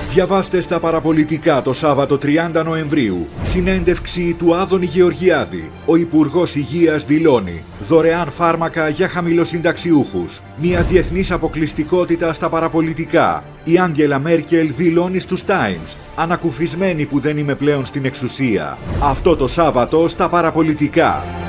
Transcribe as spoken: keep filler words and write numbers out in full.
Διαβάστε στα παραπολιτικά το Σάββατο τριάντα Νοεμβρίου. Συνέντευξη του Άδωνη Γεωργιάδη. Ο Υπουργός Υγείας δηλώνει δωρεάν φάρμακα για χαμηλοσυνταξιούχους. Μια διεθνής αποκλειστικότητα στα παραπολιτικά. Η Άγγελα Μέρκελ δηλώνει στους Times. Ανακουφισμένη που δεν είμαι πλέον στην εξουσία. Αυτό το Σάββατο στα παραπολιτικά.